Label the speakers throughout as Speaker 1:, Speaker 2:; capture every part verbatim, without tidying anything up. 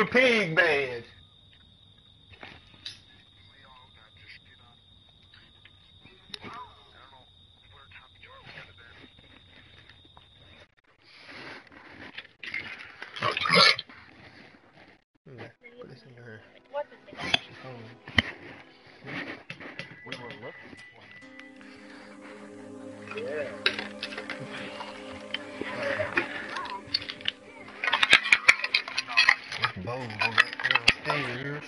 Speaker 1: a pig badge. Yeah, put this in her. phone.
Speaker 2: We were looking for him.
Speaker 1: Yeah. Bowl on that stairs.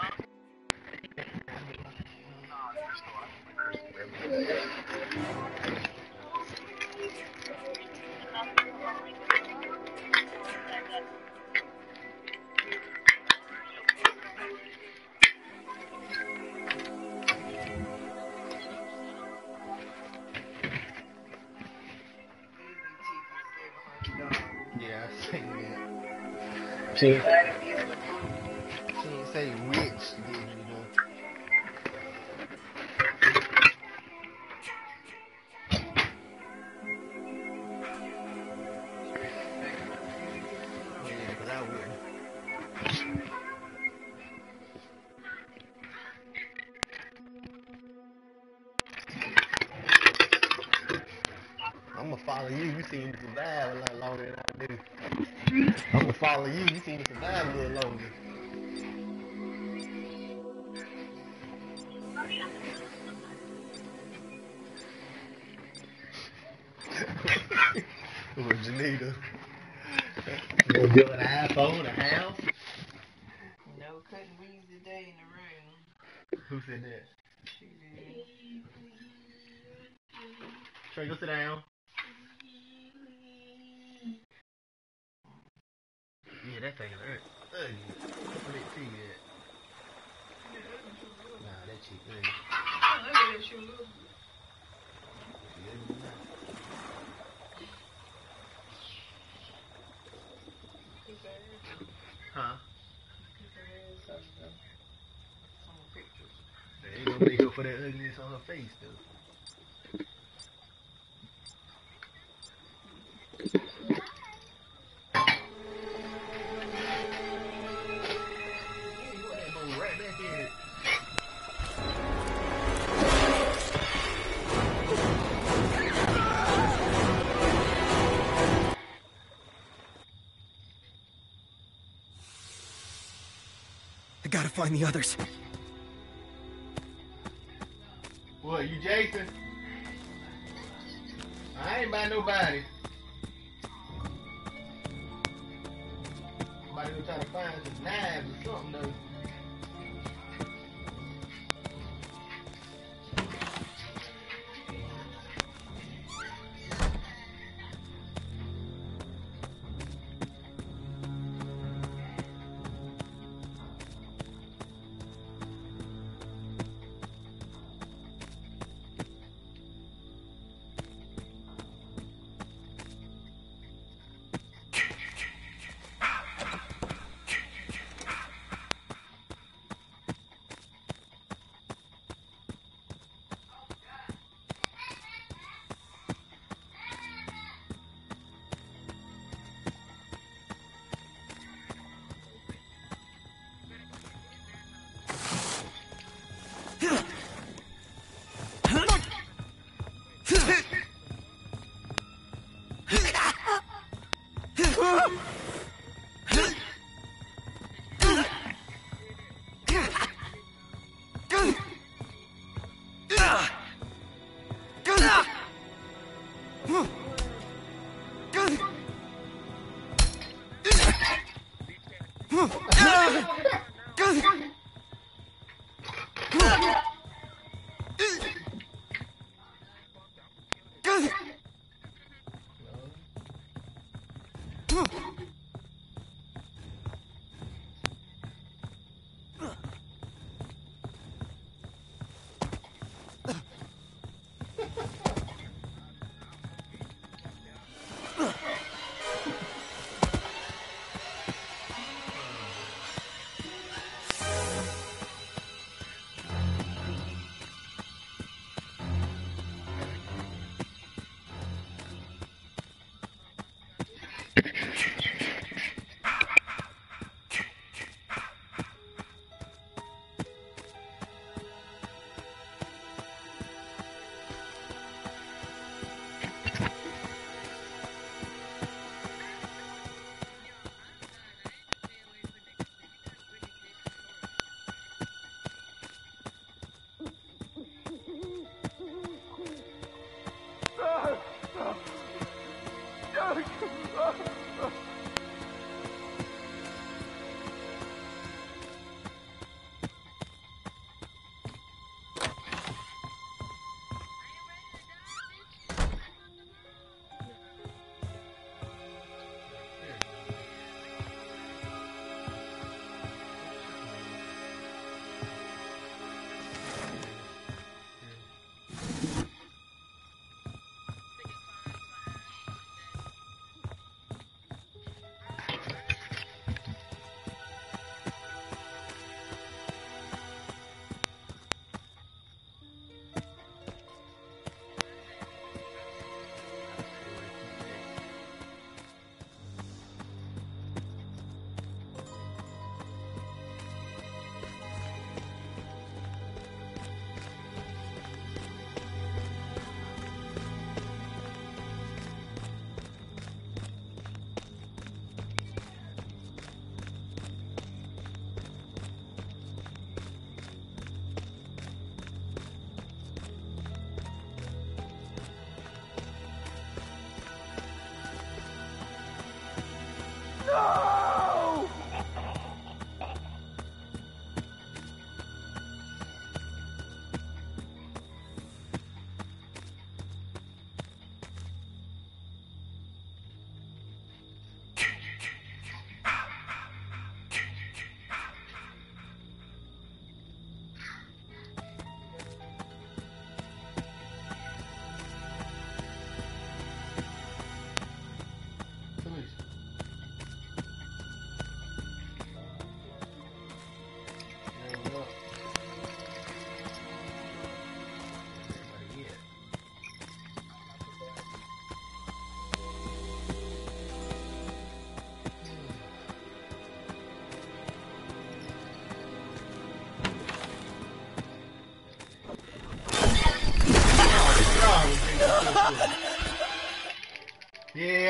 Speaker 1: Yeah, I seen that. She, she didn't say which, did you know? Yeah, because I wouldn't. I'm gonna follow you. You seem to survive a lot longer than I do. I'm gonna follow you. You seem to survive a little longer. What, Janita? You gonna build an iPhone, a house?
Speaker 3: No cutting weeds today in the room.
Speaker 1: Who said that?
Speaker 3: She did.
Speaker 1: Trey, go sit down. Yeah, that thing is ugly. What that tree at? Nah, that chick ugly.
Speaker 3: Oh, look at that shoe.
Speaker 1: Huh?
Speaker 3: Some pictures.
Speaker 1: They ain't gonna make up for that ugliness on her face, though. Right back in it.
Speaker 4: I gotta find the others.
Speaker 1: What, you Jason? I ain't by nobody. Somebody gonna try to find some knives or something, though.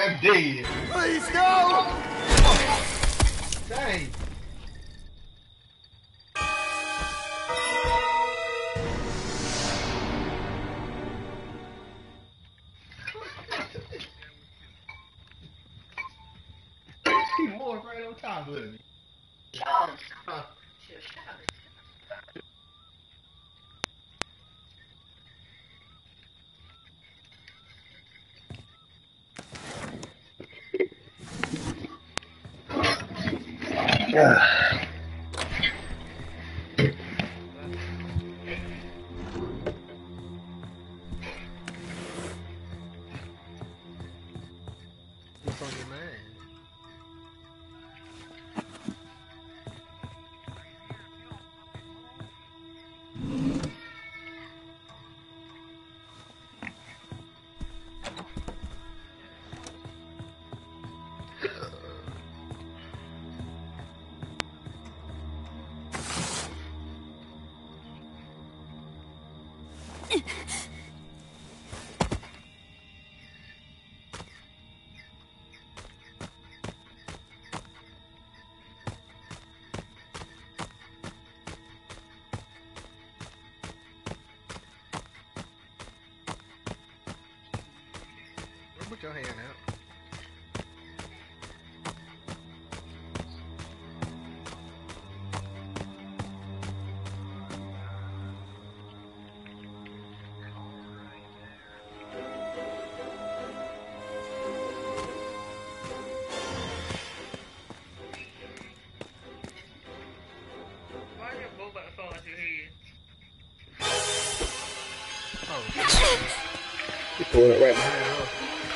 Speaker 1: I'm dead.
Speaker 4: Please, no!
Speaker 1: Dang. He more right on top of me.
Speaker 3: Huh.
Speaker 1: Yeah. What's on your mind? Put your hand out.
Speaker 3: Why your robot fall out your head?
Speaker 1: Oh. You throwing it right behind her.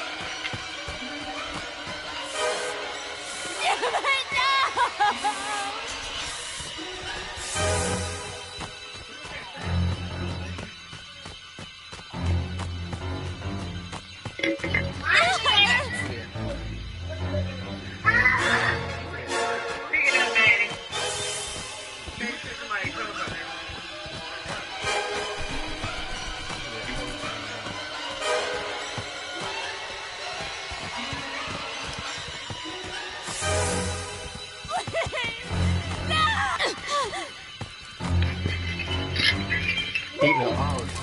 Speaker 1: Eating up all the time.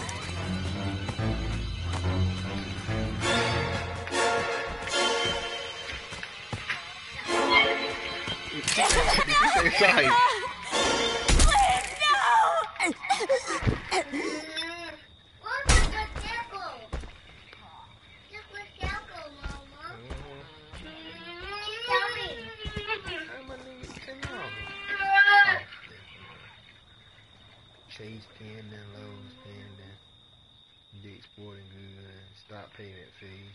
Speaker 1: Did you say sorry? Chase Camden, Lowe's Camden, Dick's Sporting Goods, stop paying that fee.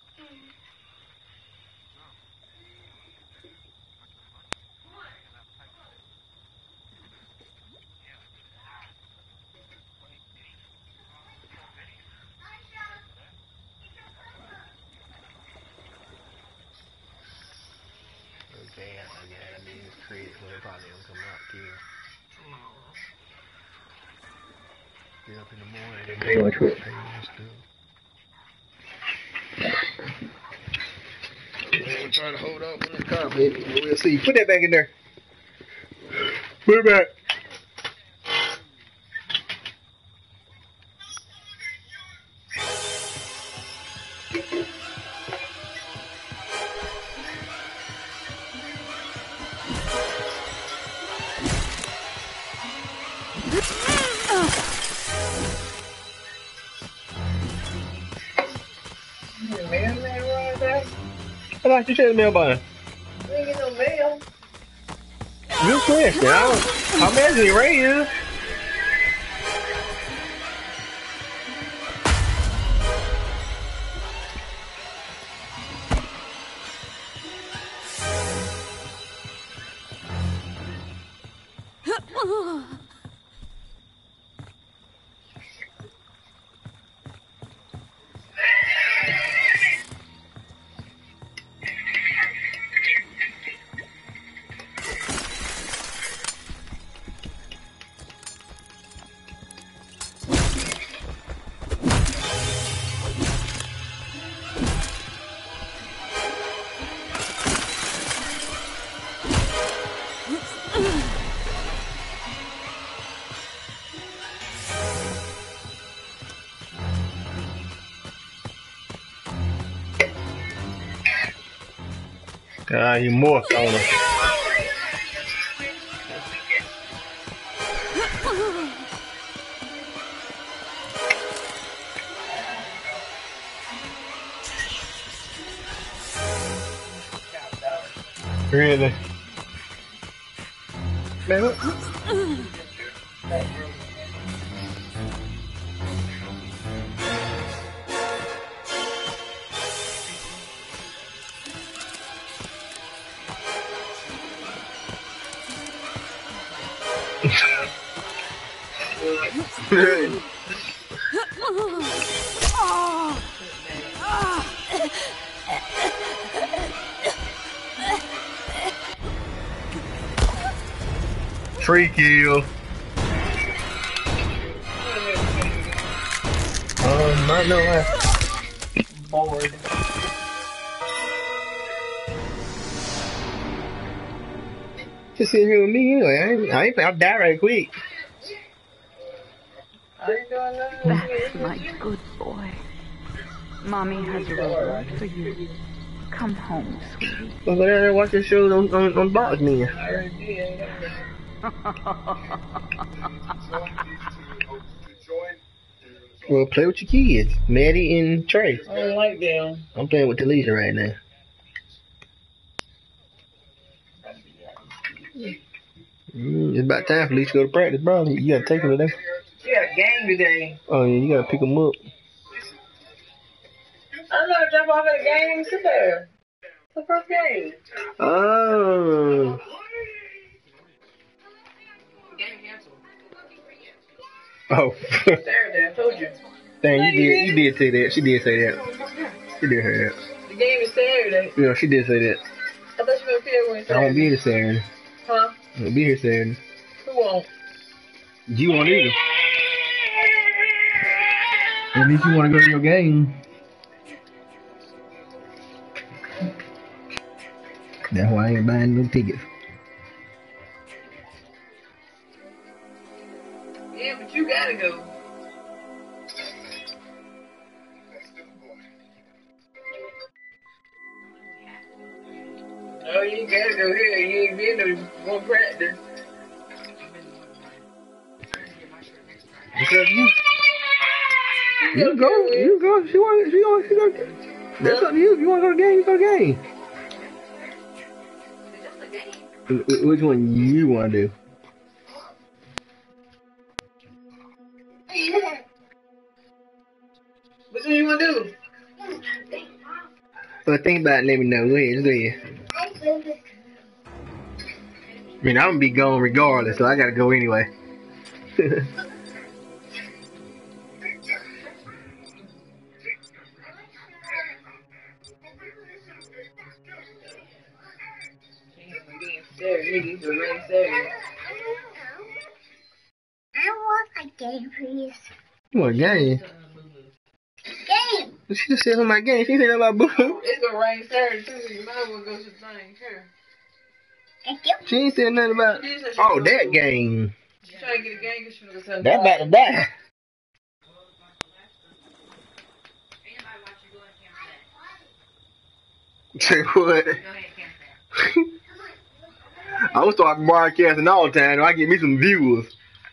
Speaker 1: Okay, I got I mean it's credit, so they probably don't come out here. Get up in the morning and pay much rent and stuff. Man, trying to hold up on the car, baby. We'll see. Put that back in there. Put it back.
Speaker 3: Mailman right there?
Speaker 1: I thought you said the mail button.
Speaker 3: We ain't get no mail.
Speaker 1: Good question. I don't, I imagine it right here. Ah, he morphed on her. Really? Man, what? Tree kill. Um, not no way.
Speaker 3: Bored.
Speaker 1: Just sitting here with me anyway. I ain't, I ain't, I'll die right quick.
Speaker 2: That's my good boy. Mommy has a reward for you. Come home, sweetie.
Speaker 1: Well, go down there and watch your shows on, on, on Box Man.
Speaker 3: I already did.
Speaker 1: Well, play with your kids, Maddie and Trey.
Speaker 3: I don't like them.
Speaker 1: I'm playing with Talisa right now. Mm, it's about time for Talisa to go to practice, bro. You gotta take them today.
Speaker 3: She got a game today.
Speaker 1: Oh yeah, you gotta pick them up.
Speaker 3: I'm gonna jump off at the game and sit there. It's the first game.
Speaker 1: Oh. Oh.
Speaker 3: Saturday, I told you.
Speaker 1: Dang, you did, you did say that. She did say that. She did say that.
Speaker 3: The game is Saturday.
Speaker 1: Yeah, she did say that.
Speaker 3: I thought you were gonna feel when it's
Speaker 1: I won't be
Speaker 3: Saturday.
Speaker 1: here Saturday.
Speaker 3: Huh?
Speaker 1: I won't be here Saturday.
Speaker 3: Who won't?
Speaker 1: You won't either. At least you want to go to your game. That's why I ain't buying no tickets.
Speaker 3: Yeah, but you gotta go. No, you ain't gotta go here. You ain't been to one practice.
Speaker 1: Because you, you can go, you can go. She want, she want, she go. That's up to you. If you want to go to the game, you go to the game. Wh- Which one you want to do?
Speaker 3: Which one you wanna do?
Speaker 1: Well, think about it. Let me know. Go ahead. Just go ahead. I mean, I'm gonna be gone regardless, so I gotta go anyway.
Speaker 3: Saturday, niggas, rain Saturday.
Speaker 5: I want a game, please.
Speaker 1: What game?
Speaker 5: Game!
Speaker 1: She just said on my game. She said about boo.
Speaker 3: It's gonna rain Saturday too. You might as well go to the thing. Here.
Speaker 5: Thank you.
Speaker 1: She ain't said nothing about.
Speaker 3: She said she
Speaker 1: Oh,
Speaker 3: was
Speaker 1: that
Speaker 3: gonna-
Speaker 1: game.
Speaker 3: She trying to get a game because she was gonna
Speaker 1: That about to die. Say what? I was talking broadcasting all the time. I get me some viewers.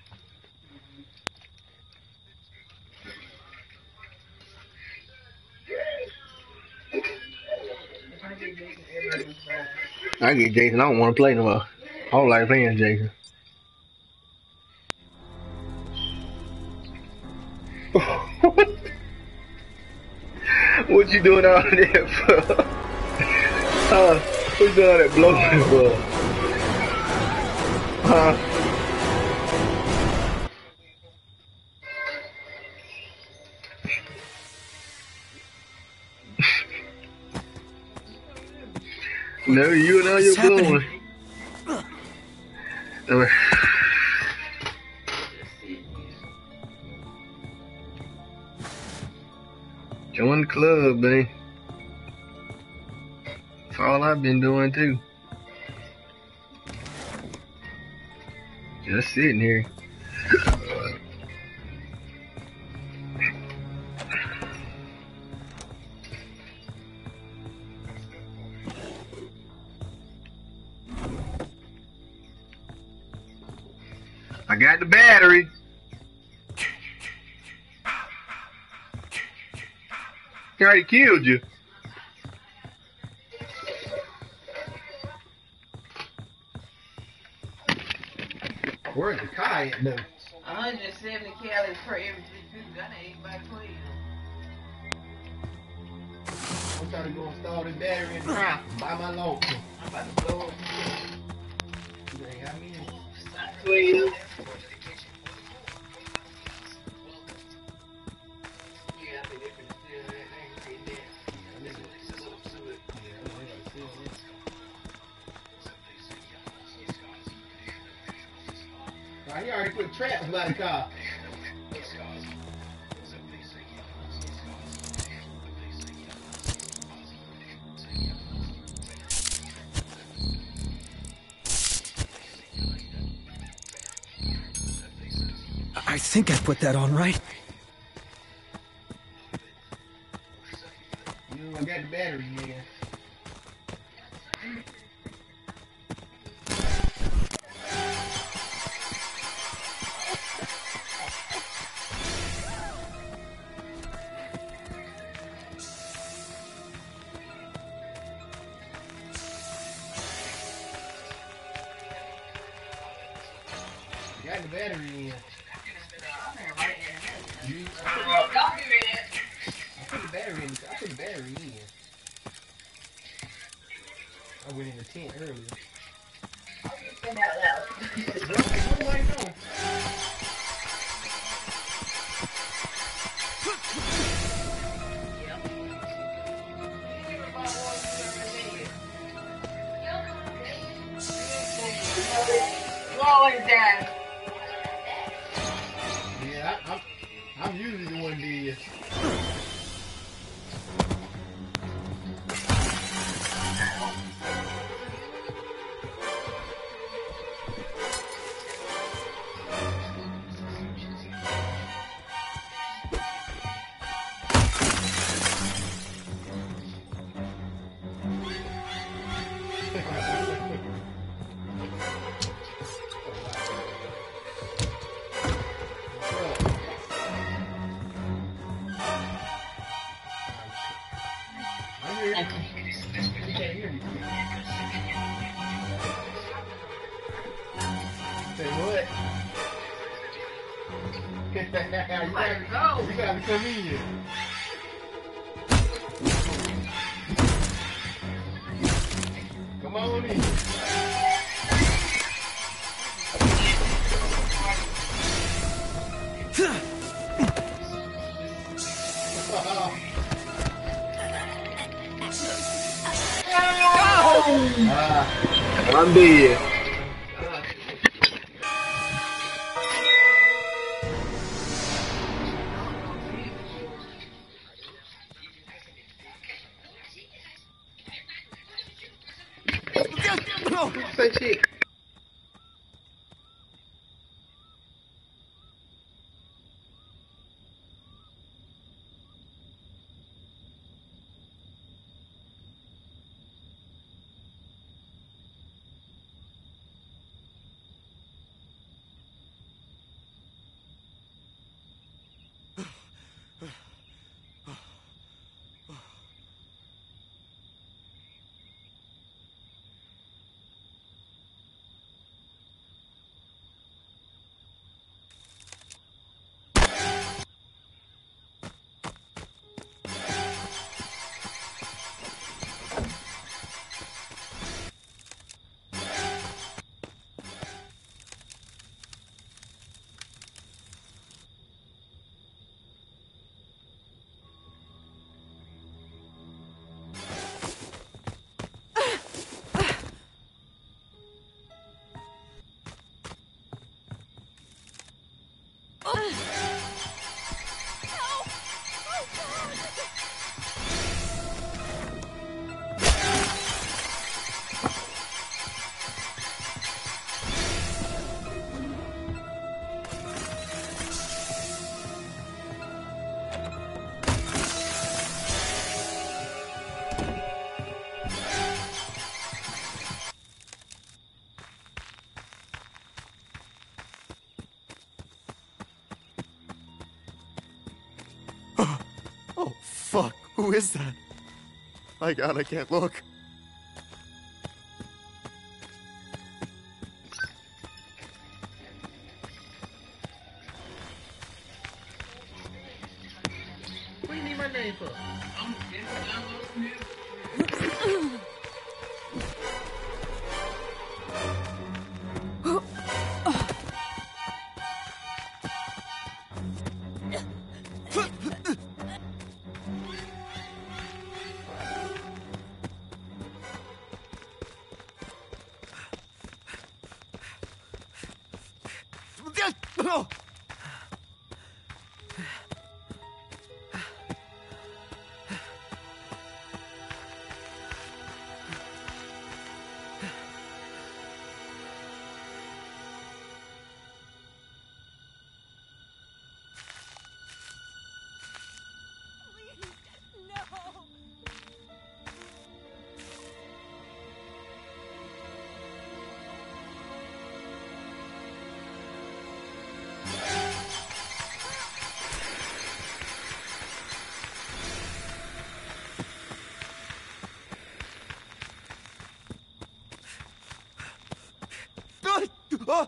Speaker 1: I get Jason. I don't want to play no more. I don't like playing Jason. What you doing all that for? Huh? What you doing all that blowing for? Huh? No, you know you're blowing. Uh, Join the club, man. That's all I've been doing too. Just sitting here. I got the battery. He already killed you. Where's the car at though?
Speaker 3: one hundred seventy calories per every three fifty. That ain't by twelve.
Speaker 1: I'm trying to go install this battery in the house. Buy my loan.
Speaker 3: I'm about to blow up.
Speaker 1: You ain't got me in.
Speaker 3: twelve.
Speaker 1: He already put traps by the car.
Speaker 4: I think I put that on right.
Speaker 1: You know, I got the battery in. Got the battery in. You, I put the battery in. I put the battery in. I went in the tent earlier.
Speaker 3: Stand out loud.
Speaker 1: What do I know?
Speaker 3: Always down.
Speaker 1: Yeah, I, I'm, I'm usually the one that. Say what? you, gotta,
Speaker 3: go.
Speaker 1: you gotta come in. Come on in. Ah, I'm dead. Say shit.
Speaker 6: Fuck, who is that? My God, I can't look.
Speaker 1: What do you need my name for?
Speaker 6: Oh!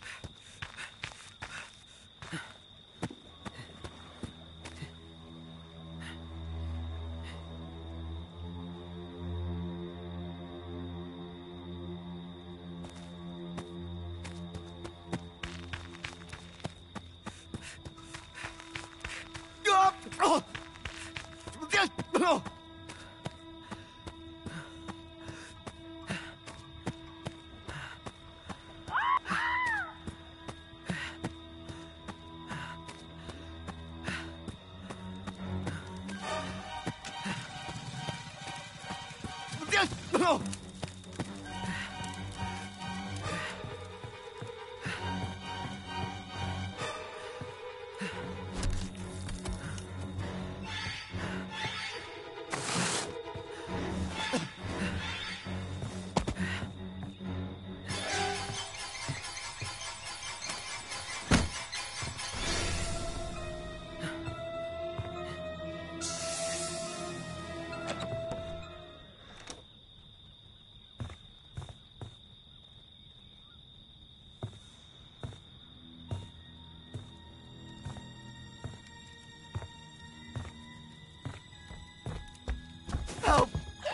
Speaker 6: Help!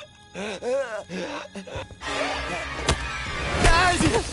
Speaker 6: Guys!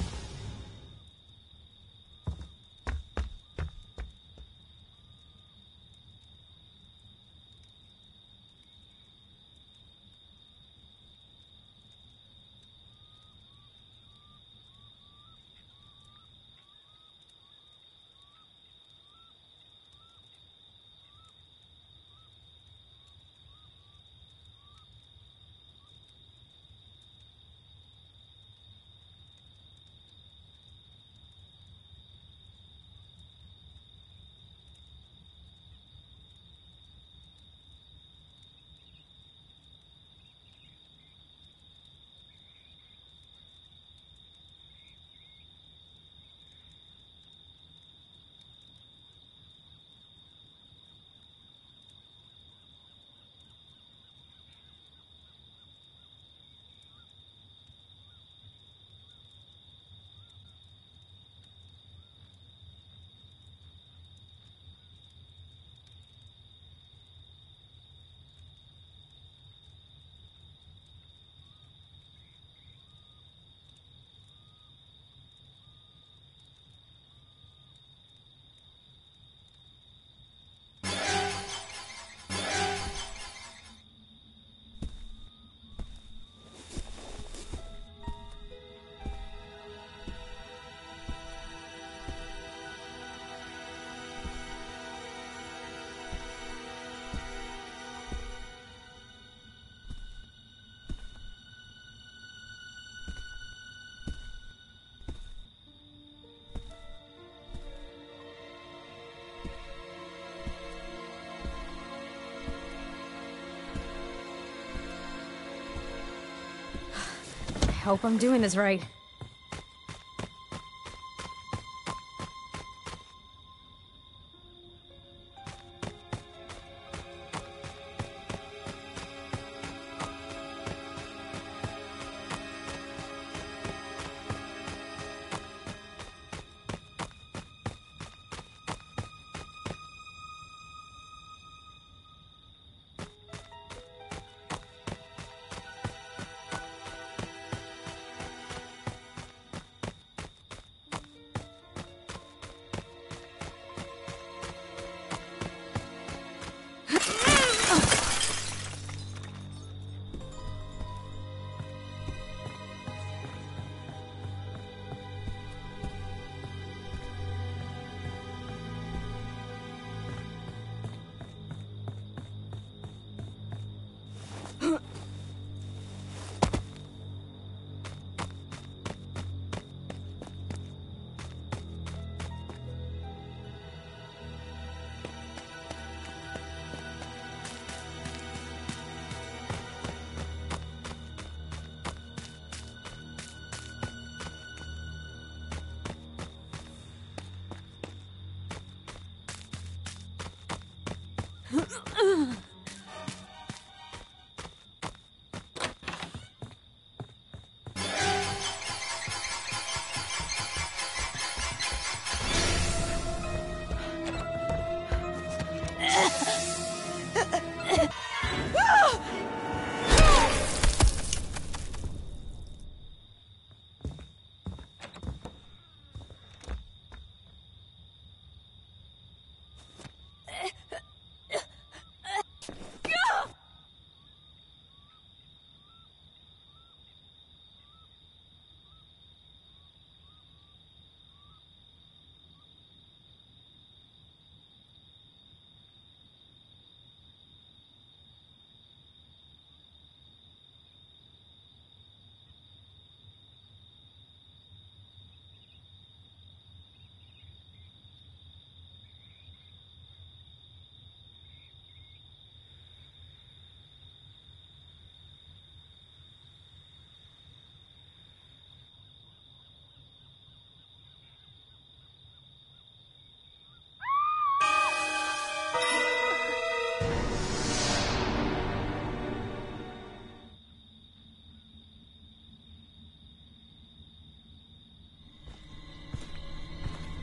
Speaker 7: I hope I'm doing this right.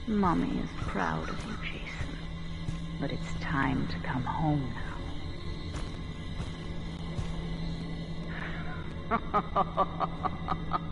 Speaker 2: Mommy is proud of you, Jason. But it's time to come home now.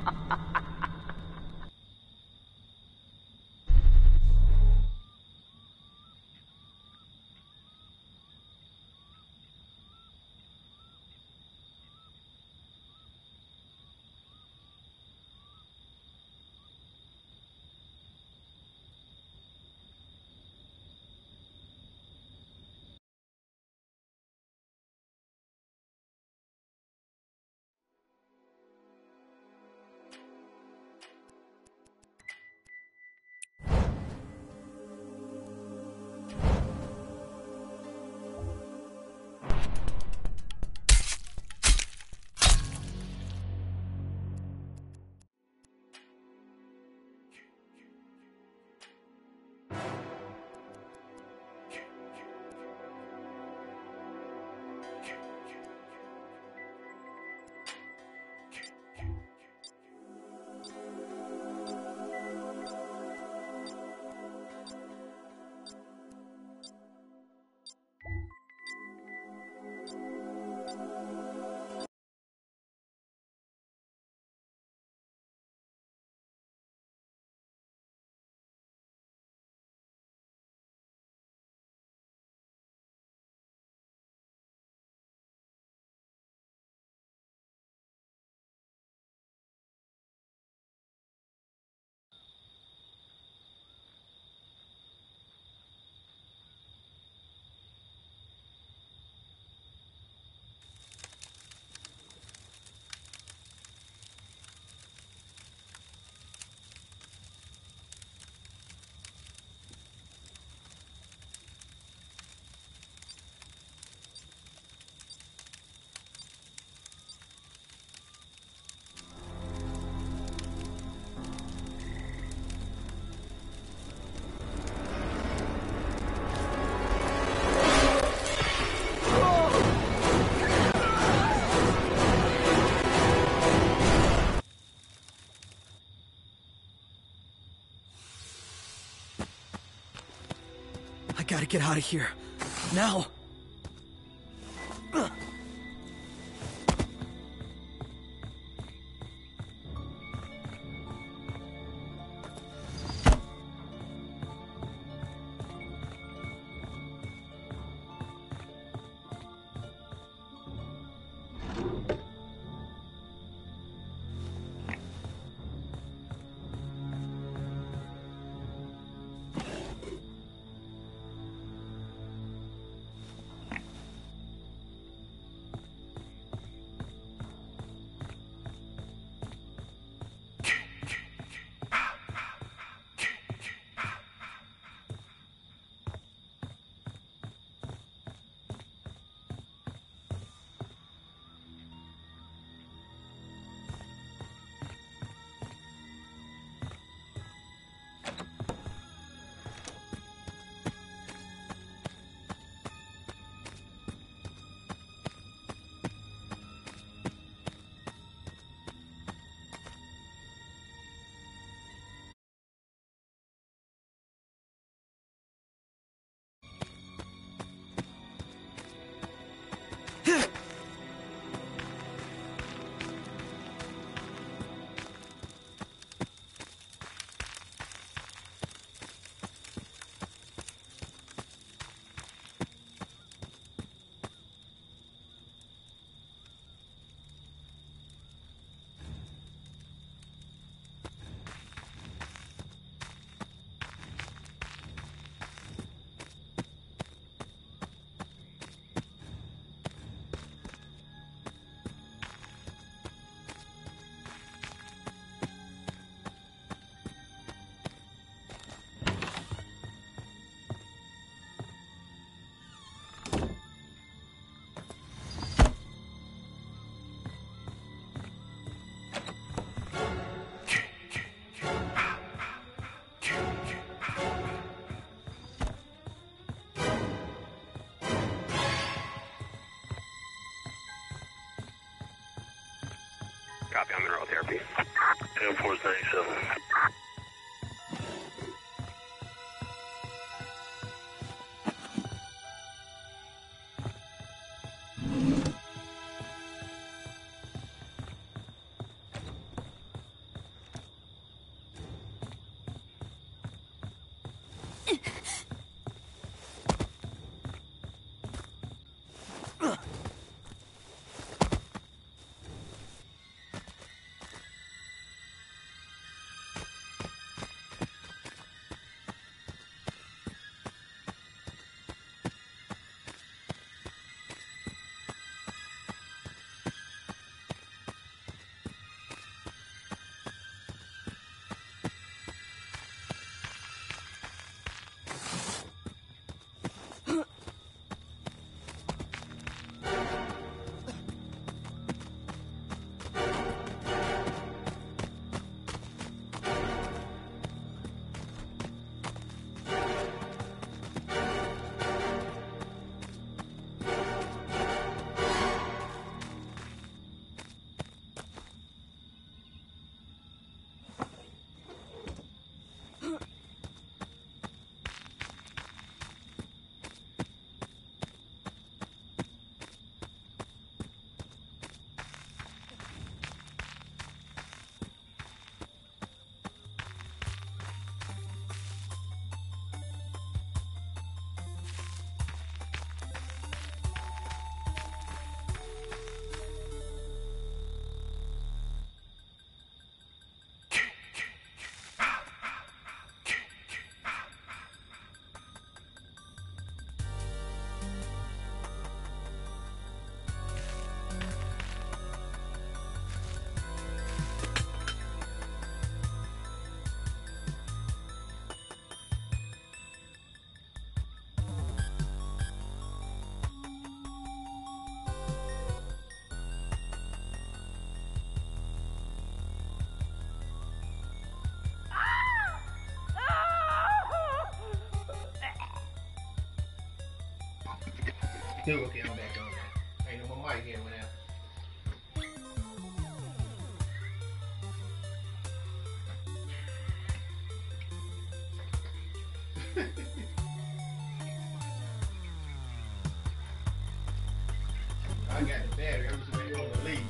Speaker 4: I gotta get out of here. Now!
Speaker 7: Copy, I'm in neural therapy. ten four ninety-seven.
Speaker 1: Dude, okay, I'm back on that. Ain't no more mic here with that. I got the battery. I'm just waiting on the lead.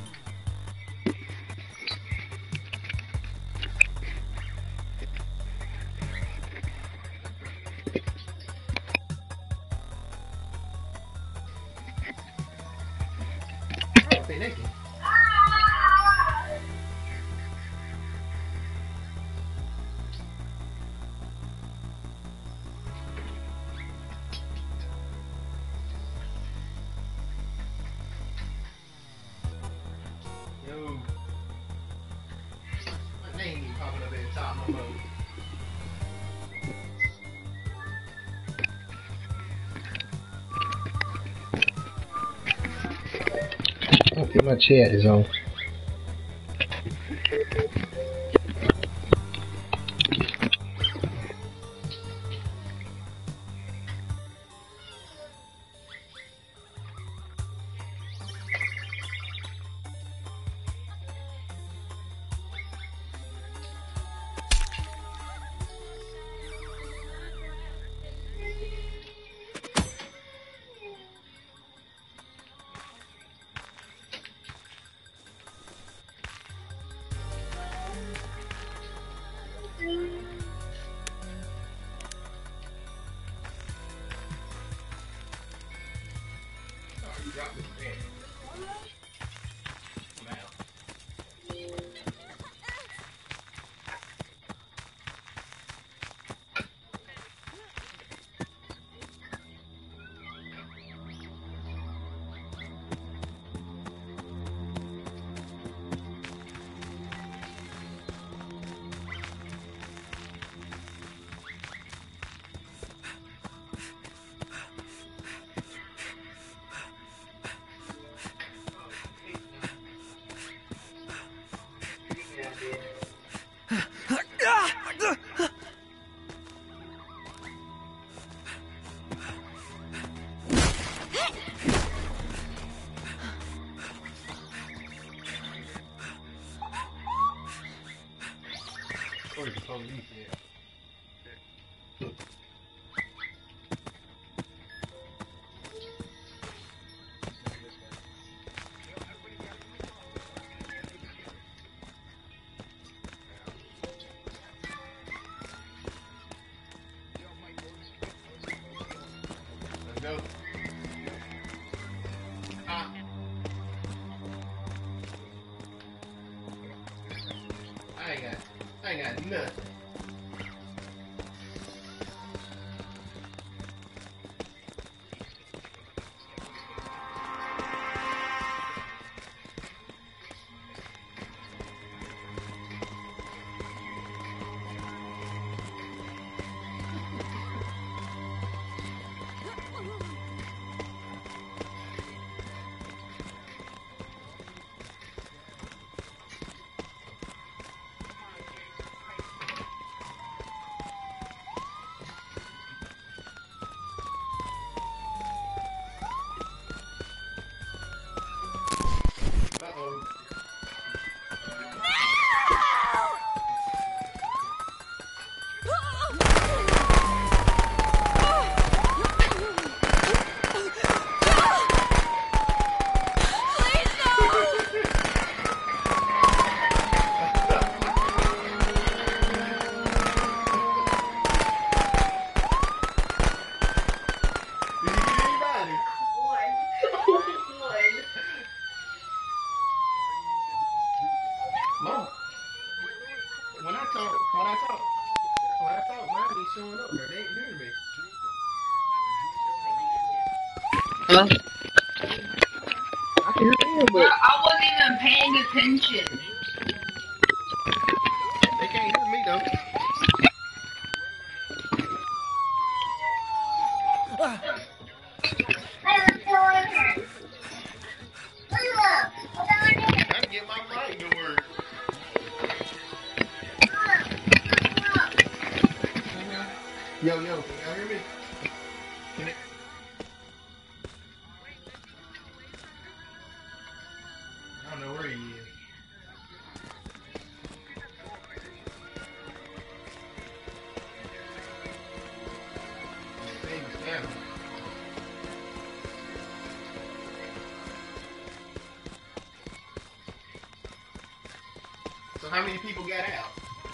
Speaker 1: Oh, stay naked. Yo. My name ain't popping up at the top no more. I don't think my chat is on. Drop this pen. Now. Where's the police at? Let's go. Ah. I ain't got, I ain't got nothing. Uh-oh. Mom, when I talk, when I talk, when I talk, mine be showing up there. They ain't hearing me. Huh? I can hear them, but
Speaker 3: I wasn't even paying attention.
Speaker 1: they can't hear me though. Trying to get my mic to work. Yo, yo, can y'all hear me? Can it? how many people got out?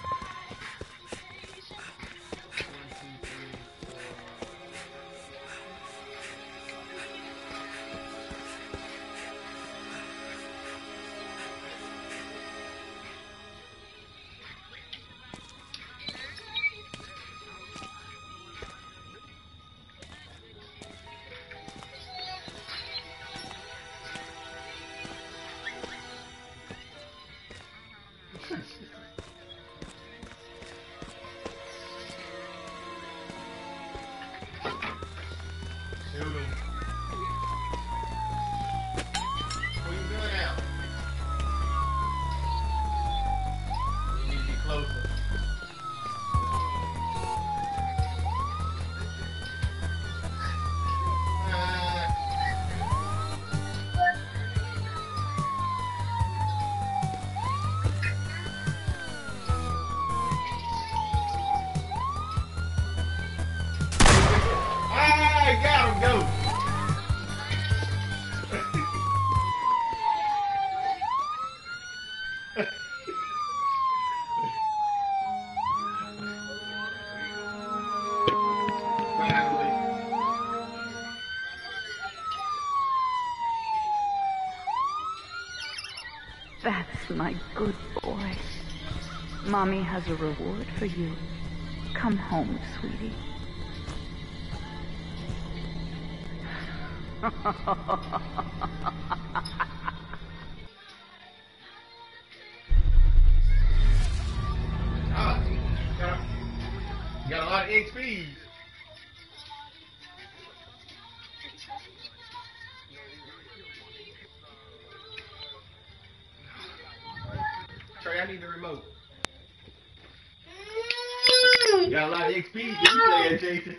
Speaker 2: That's my good boy. Mommy has a reward for you. Come home, sweetie.
Speaker 1: Ah, got, got a lot of X P. Trey, I need the remote. Got a lot of X P. You playing, Jason?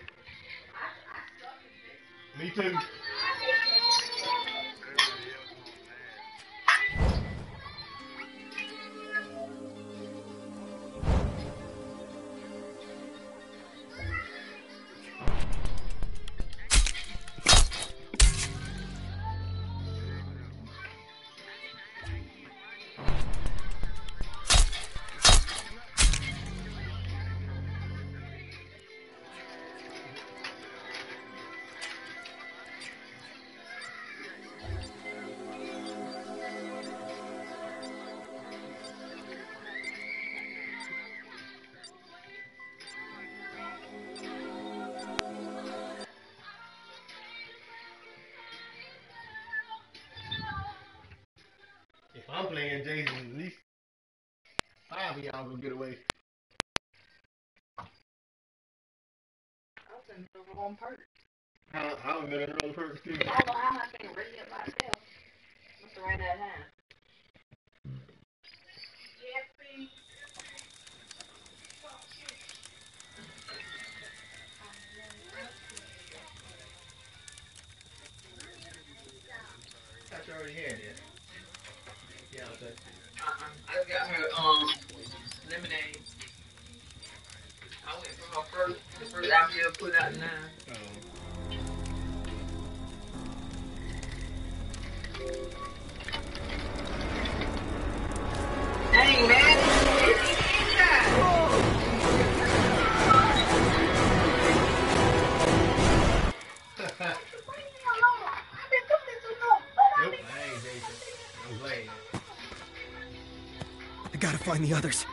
Speaker 1: Me too. If I'm playing Jason, at least five of y'all gonna get away.
Speaker 3: I was in the wrong part.
Speaker 1: I, I was in the wrong purpose too.
Speaker 3: I don't know how much I can read it myself. Must have ran out of time. Jeffrey.
Speaker 1: I thought you already had that. Yeah, I'll take it.
Speaker 3: Uh-uh. I just got her um lemonade. I went for her first, the first apple you put out now.
Speaker 1: Oh.
Speaker 3: Dang, man. It's inside.
Speaker 1: Nope, I ain't Jason. I'm glad.
Speaker 4: I gotta find the others.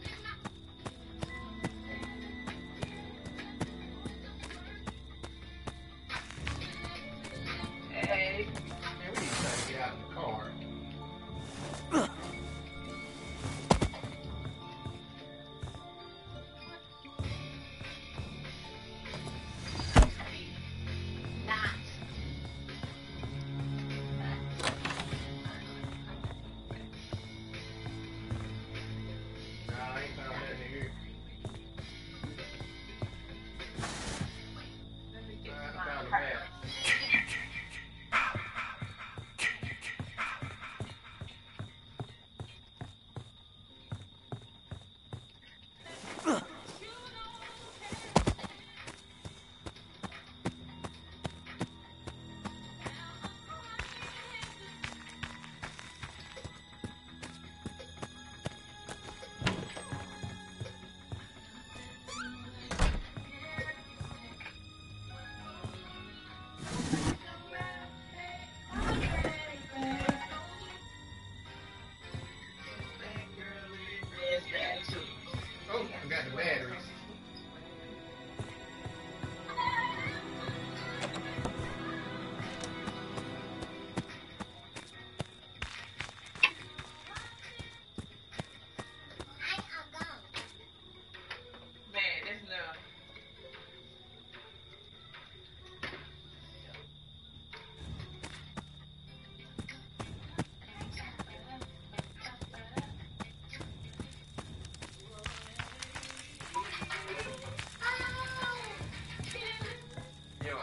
Speaker 3: Hey.
Speaker 1: Man, we need to try to get out in the car.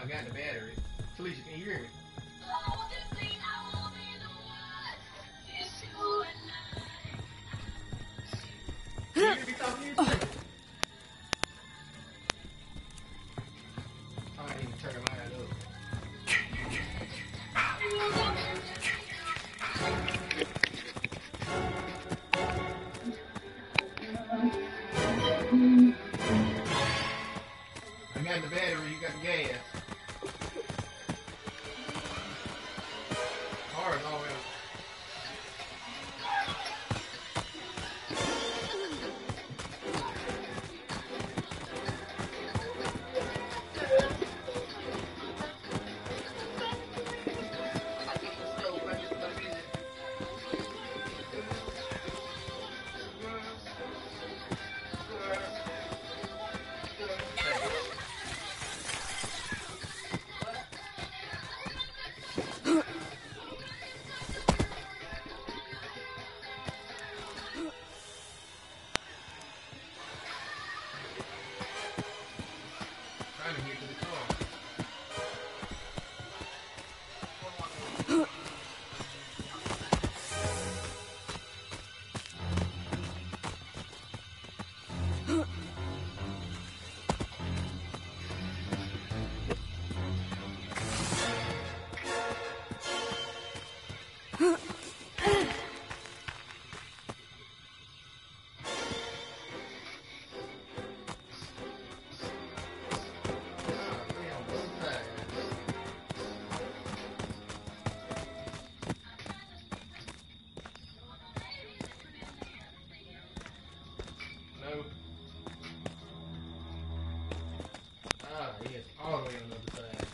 Speaker 1: I got the battery. Felicia, can you hear me? You hear me talking to you too? I might need to turn the light up. I got the battery, you got the gas. Hard all the way up. Trying to get to the car. No. Ah, yes, all the way on the other side.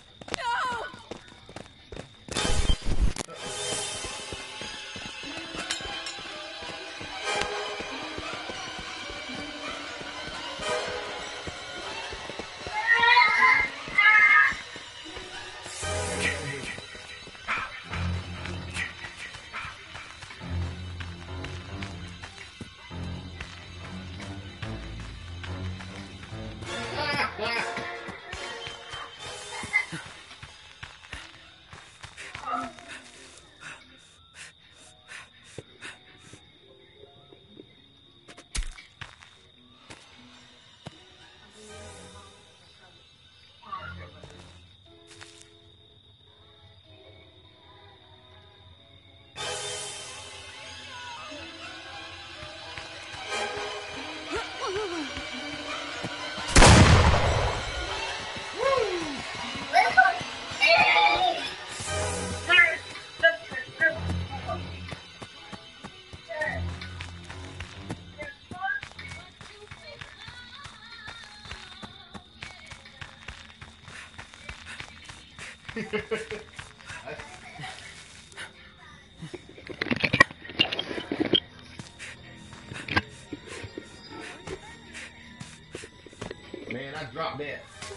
Speaker 1: Man, I dropped that.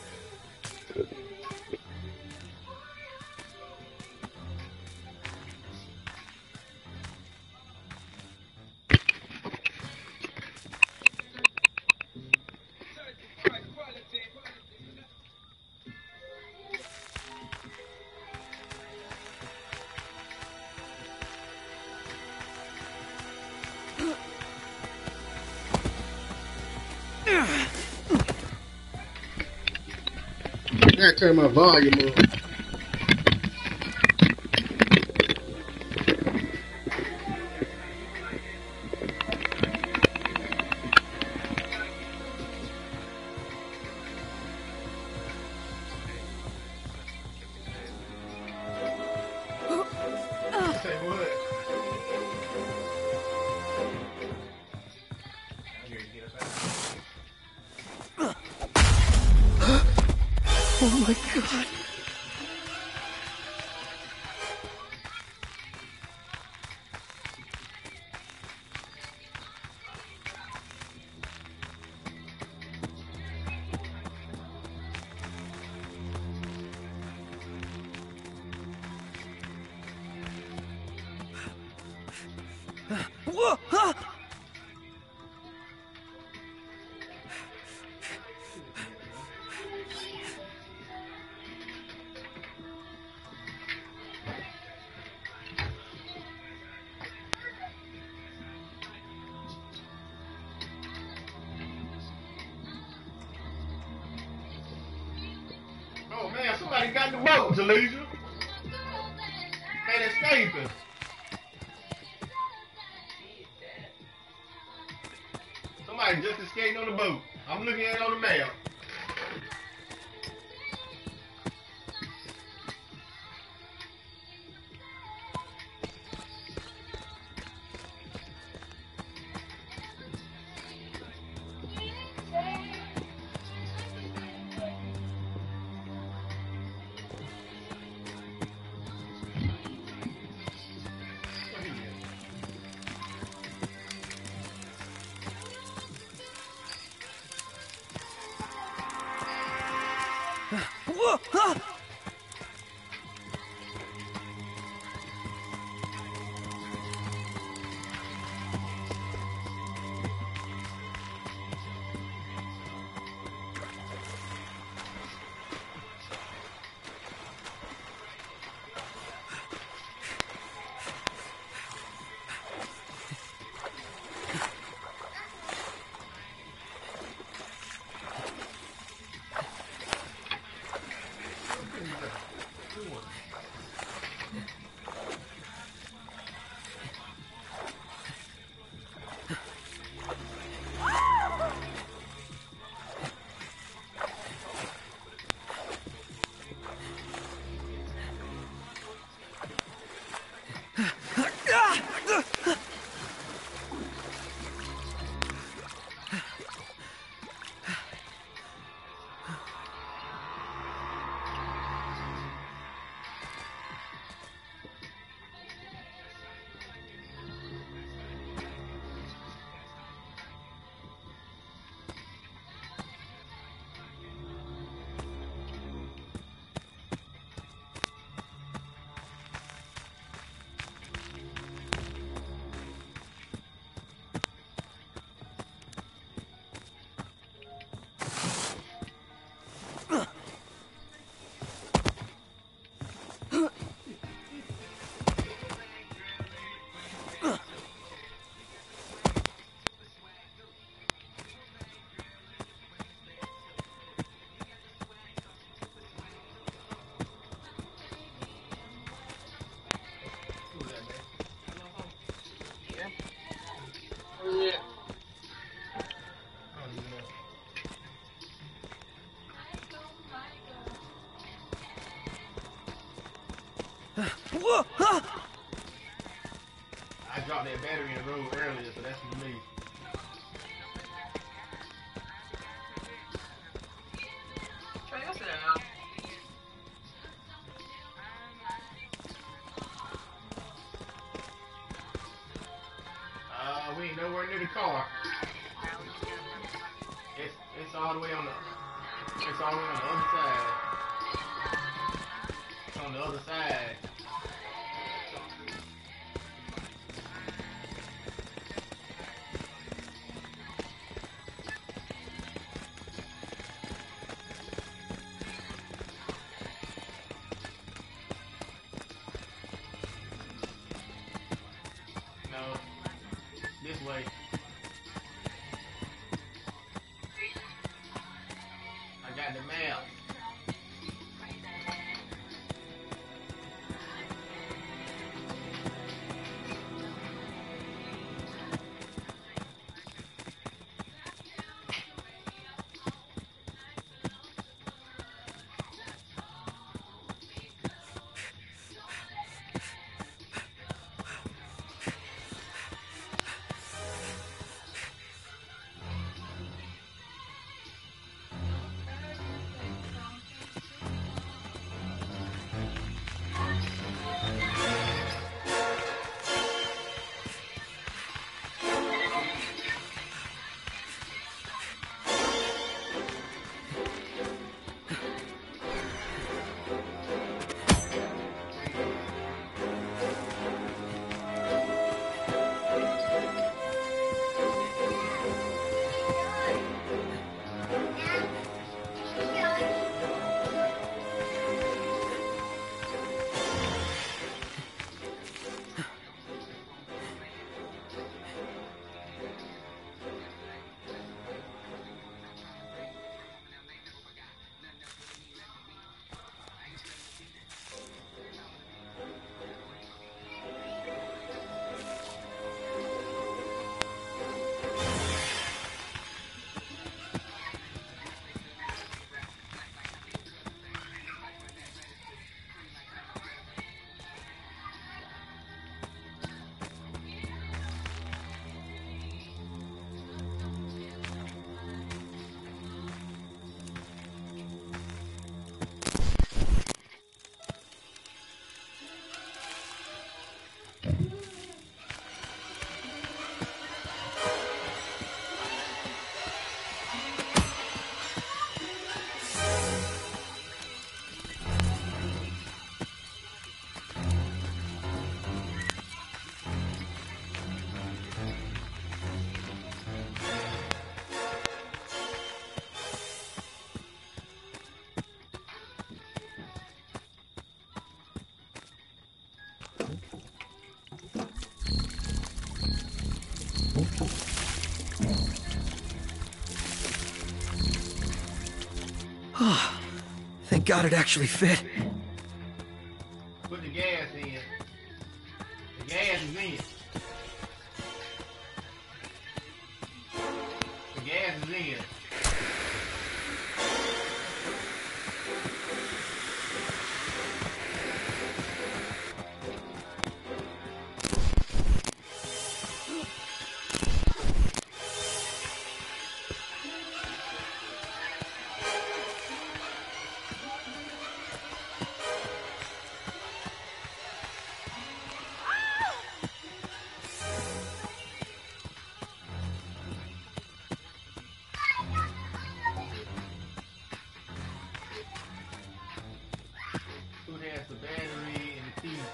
Speaker 1: I gotta turn my volume on. Say what?
Speaker 4: Oh my god. Whoa! Ah!
Speaker 1: Oh man, somebody got the boat, Talisha. And escaping. Somebody just escaped on the boat. I'm looking at it on the map.
Speaker 4: Whoa! Ah! Whoa! Ah!
Speaker 1: I dropped that battery in the road earlier, so that's for me.
Speaker 3: Trey, go sit down.
Speaker 1: Uh, we ain't nowhere near the car. It's it's all the way on the it's all the way on the other side. It's on the other side. No, this way. I got the map.
Speaker 4: Oh, thank God it actually fit.
Speaker 1: Put the gas in. The gas is in. The gas is in. Who has the battery and the key?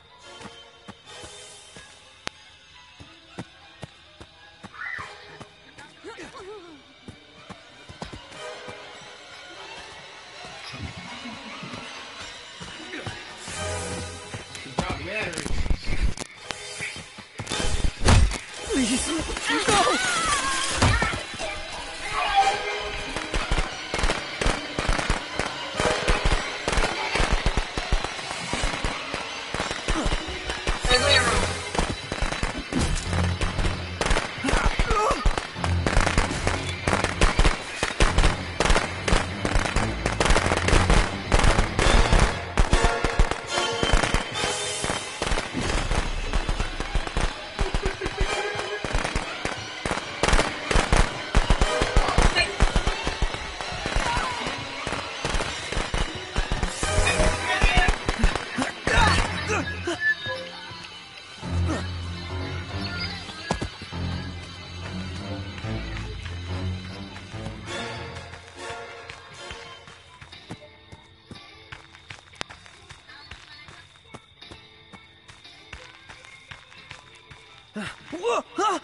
Speaker 1: She dropped the battery.
Speaker 4: Please, no! Whoa! Ah!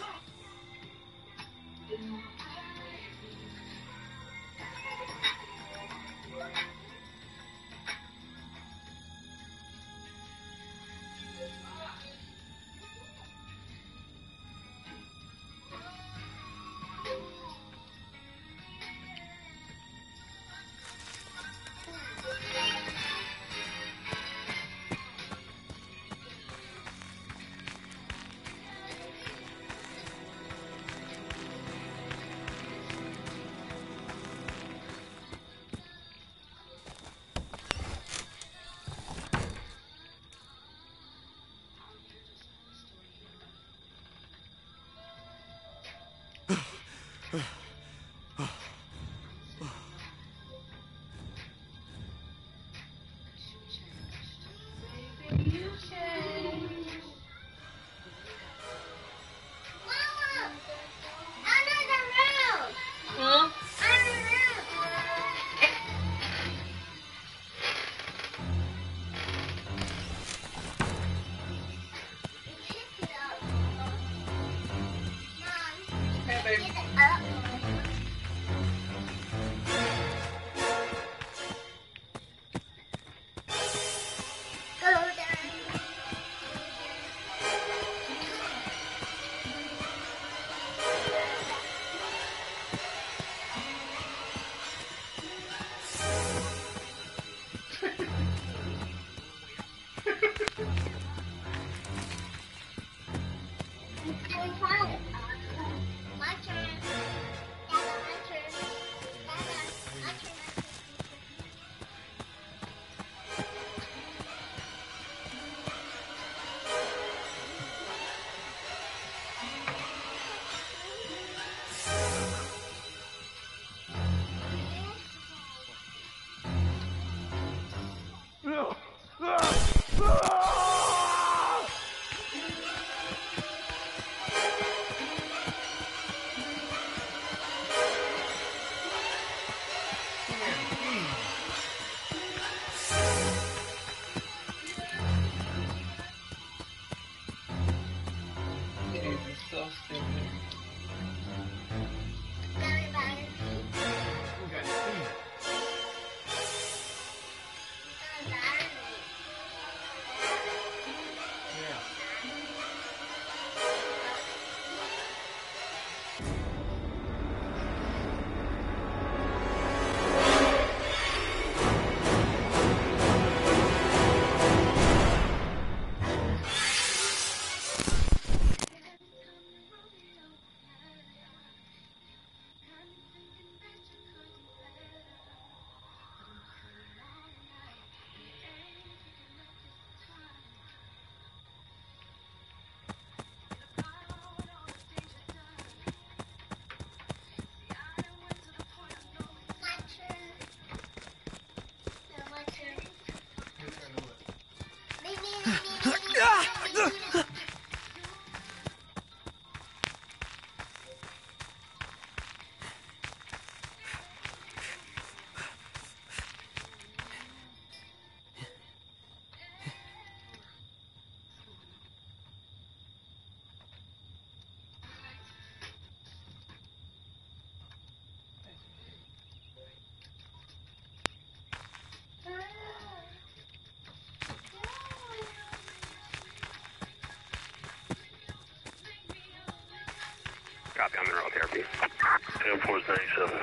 Speaker 7: Copy, I'm in neural therapy. ten four ninety-seven.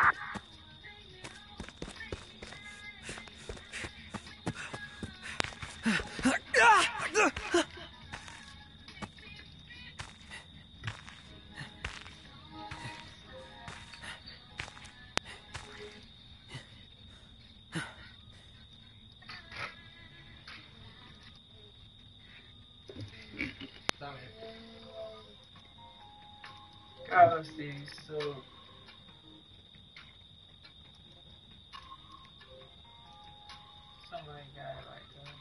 Speaker 3: Oh, let's see. So, somebody got it right there.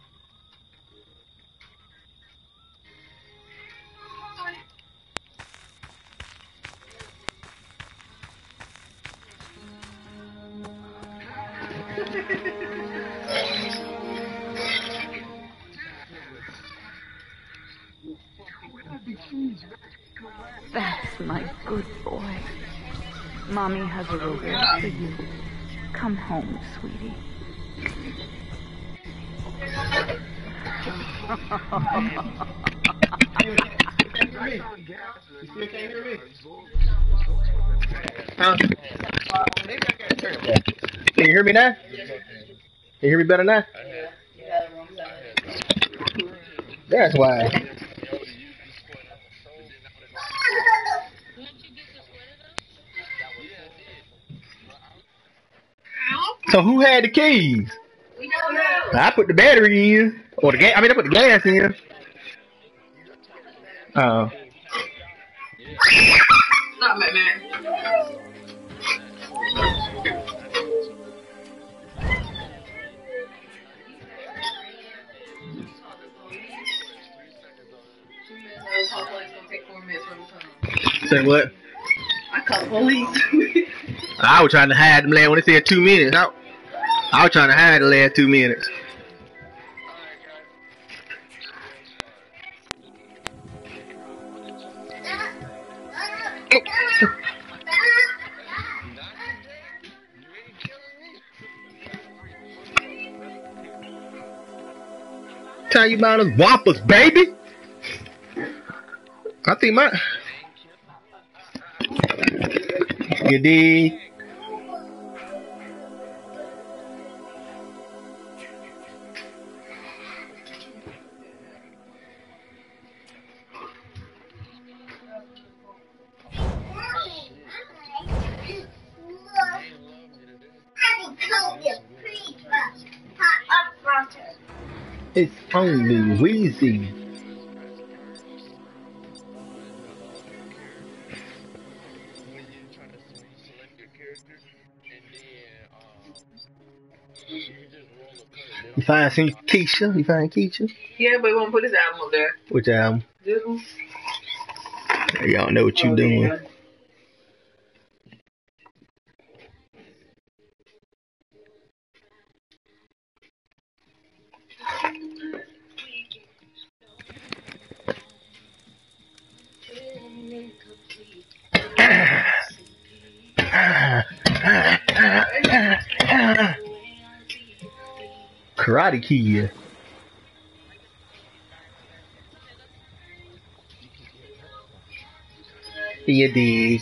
Speaker 2: That's my good boy. Mommy has a reward for you. Come home, sweetie.
Speaker 1: You still can't hear me? Huh? Can you hear me now? Can you hear me better now? That's why. So who had the keys?
Speaker 3: We don't know.
Speaker 1: I put the battery in, or the gas. I mean, I put the gas in. Oh.
Speaker 3: Stop it, man.
Speaker 1: Say what?
Speaker 3: I call police.
Speaker 1: I was trying to hide them last when they said two minutes. I, I was trying to hide the last two minutes. Tell you about those Whoppers, baby. I think my you dig? It's only Weezy. You find some Keisha? You find Keisha?
Speaker 3: Yeah, but we won't put this album up there.
Speaker 1: Which album?
Speaker 3: This one.
Speaker 1: Y'all know what you
Speaker 3: Oh,
Speaker 1: doing.
Speaker 3: yeah.
Speaker 1: Karate Kid. You dig?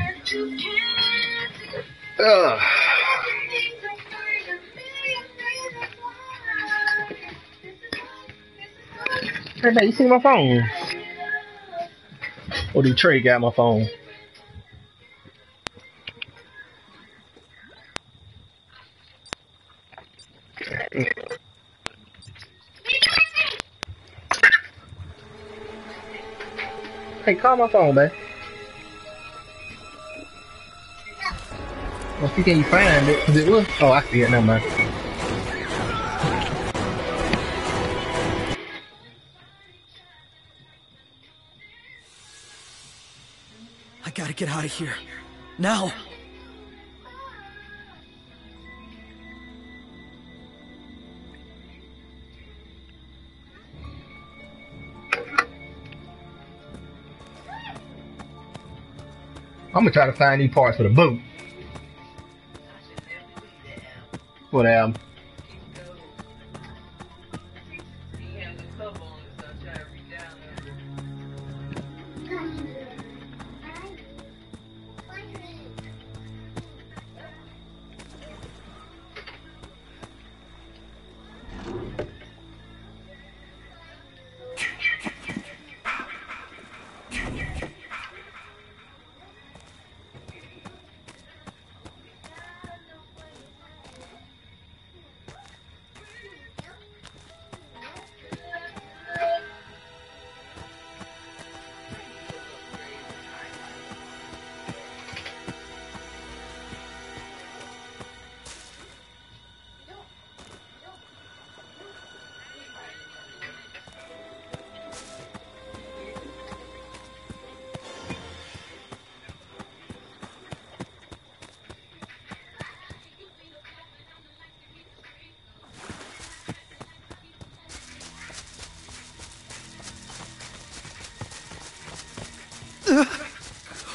Speaker 1: Ugh. Hey, man, you see my phone? Or did Trey got my phone? Hey, call my phone, man. Well, see, can you find it? Cause it was. Oh, I see it. Never mind.
Speaker 4: I gotta get out of here. Now!
Speaker 1: I'm gonna try to find these parts for the boat. What album?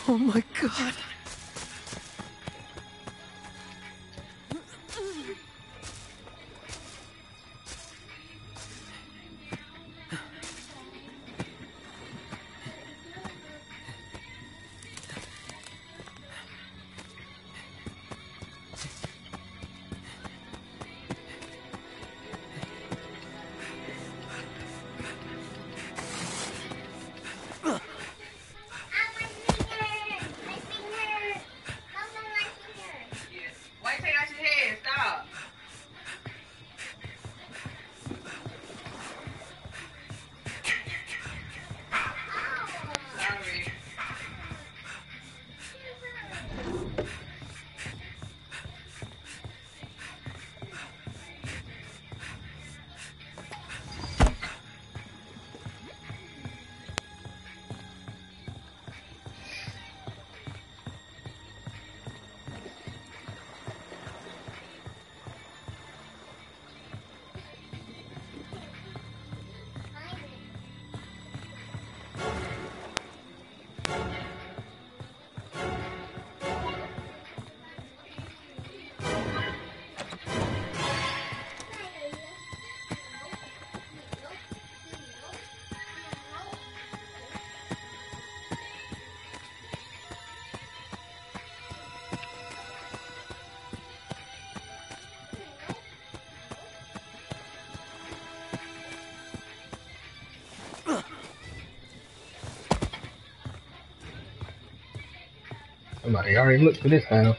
Speaker 4: Oh my god.
Speaker 1: Somebody already looked for this house.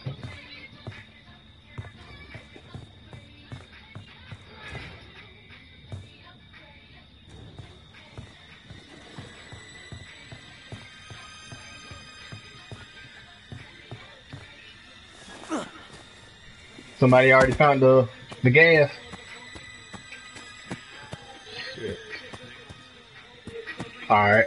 Speaker 1: Somebody already found the the gas. Shit. All right.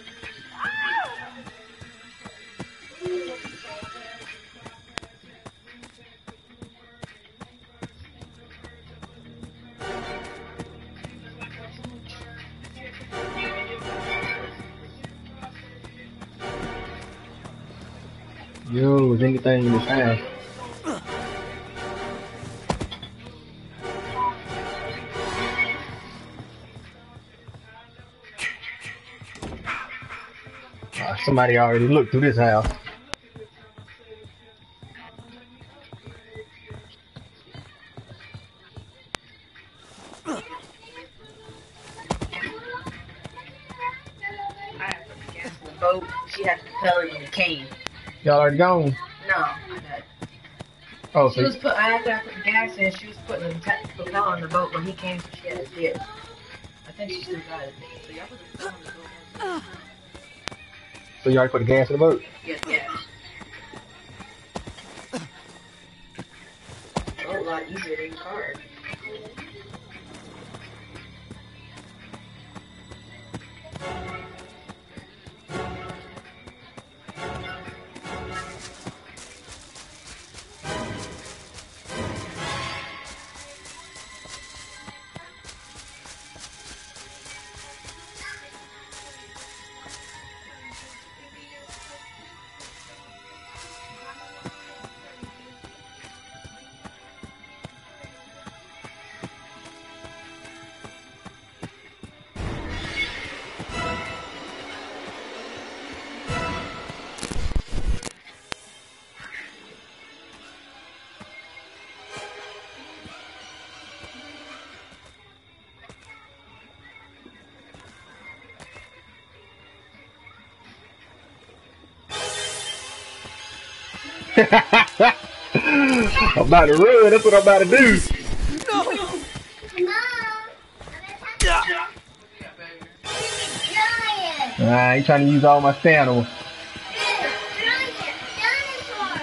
Speaker 1: Yo, is anything in this house? Uh, somebody already looked through this house.
Speaker 3: I had to put the gas in the boat. She had to propel it in the cane.
Speaker 1: Y'all already gone?
Speaker 3: No, I got.
Speaker 1: Oh,
Speaker 3: She
Speaker 1: so
Speaker 3: was put. I after I put the gas in, she was putting the te- propeller in the boat when he came. So she had to dip. I think she still got it. So y'all put the propeller in the boat.
Speaker 1: so you already put the gas in the boat?
Speaker 3: Yes, yes. Oh, a lot easier than your car.
Speaker 1: I'm about to run. That's what I'm about to do.
Speaker 5: Mom, giant.
Speaker 1: Ah, you trying to use all my stamina.
Speaker 5: Giant dinosaur.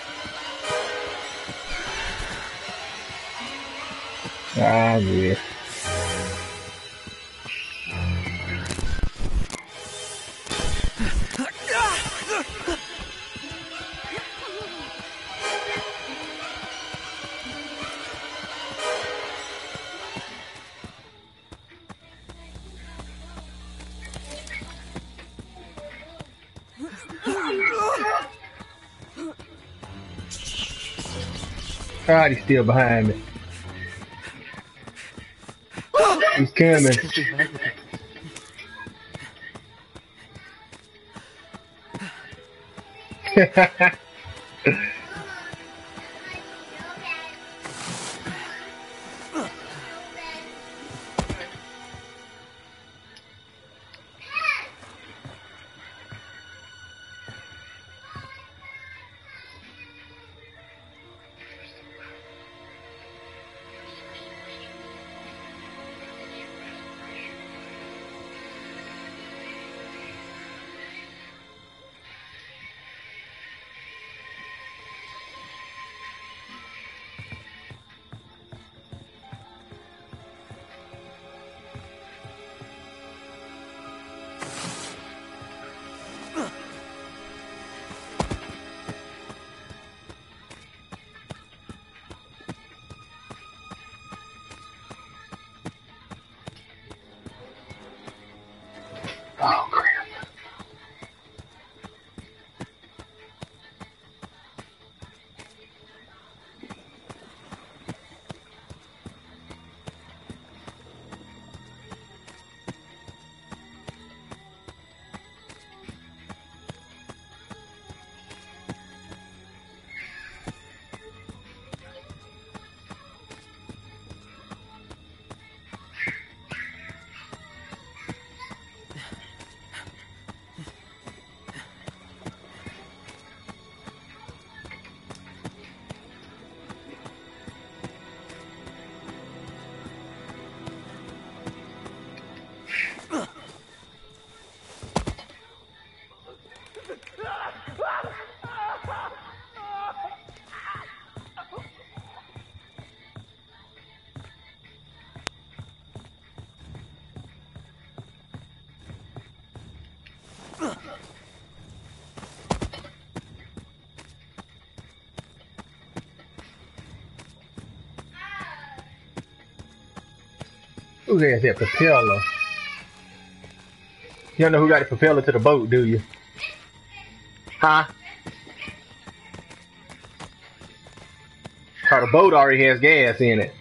Speaker 1: Ah, yeah.
Speaker 8: God, he's still behind me. He's coming. Oh, crap. Who has that propeller? You don't know who got the propeller to the boat, do you? Huh? Or the boat already has gas in it.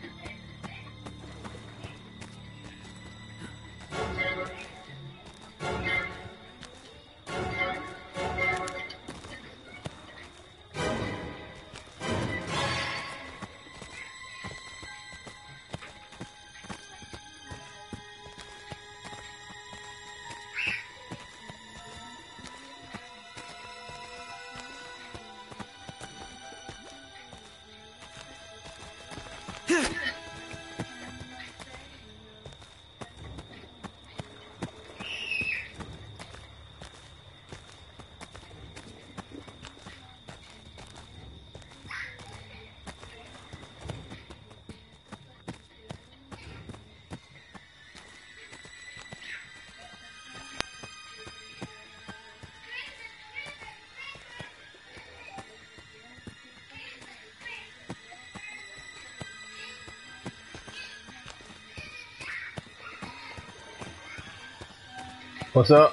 Speaker 8: What's up?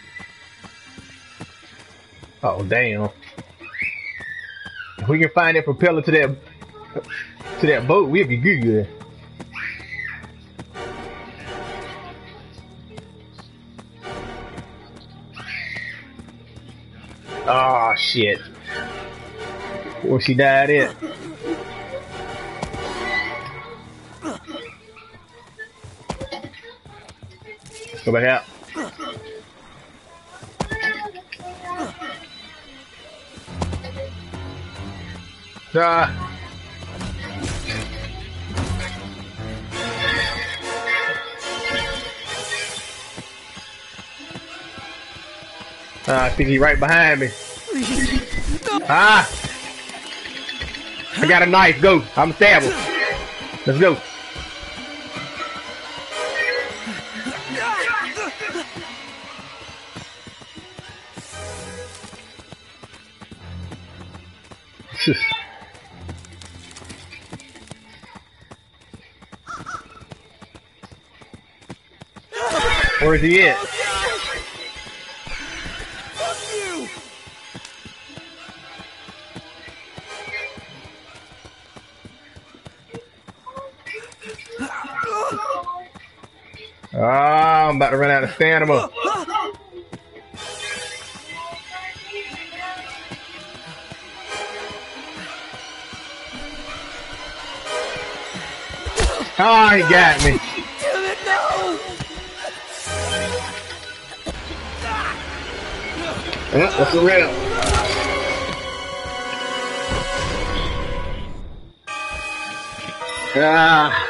Speaker 8: Oh, damn. If we can find that propeller to that to that boat, we'll be good. Oh, shit. Where she died at? Go back out. Ah. Ah, I think he's right behind me. Ah! I got a knife. Go. I'm stab him. Let's go. Where's he at?
Speaker 4: Fuck you!
Speaker 8: Oh, I'm about to run out of stamina. Oh, he got me.
Speaker 4: Damn it, no!
Speaker 8: Yeah, that's a rip. Ah.